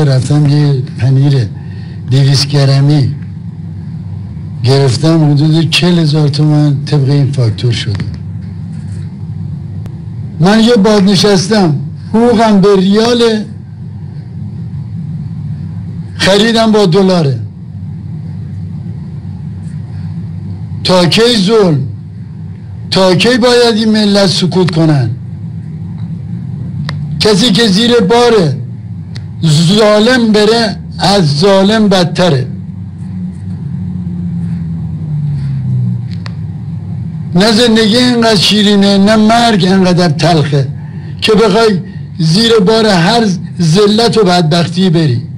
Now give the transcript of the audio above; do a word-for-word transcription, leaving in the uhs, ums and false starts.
رفتم یه پنیر دویست گرمی گرفتم، حدود چهل هزار تومن طبق این فاکتور شده. من یه بازنشستم، حقوقم به ریاله، خریدم با دلاره. تا کی ظلم؟ تا کی باید این ملت سکوت کنن؟ کسی که زیر باره ظالم بره از ظالم بدتره. نه زندگی اینقدر شیرینه، نه مرگ اینقدر تلخه که بخوای زیر بار هر ذلت و بدبختی بری.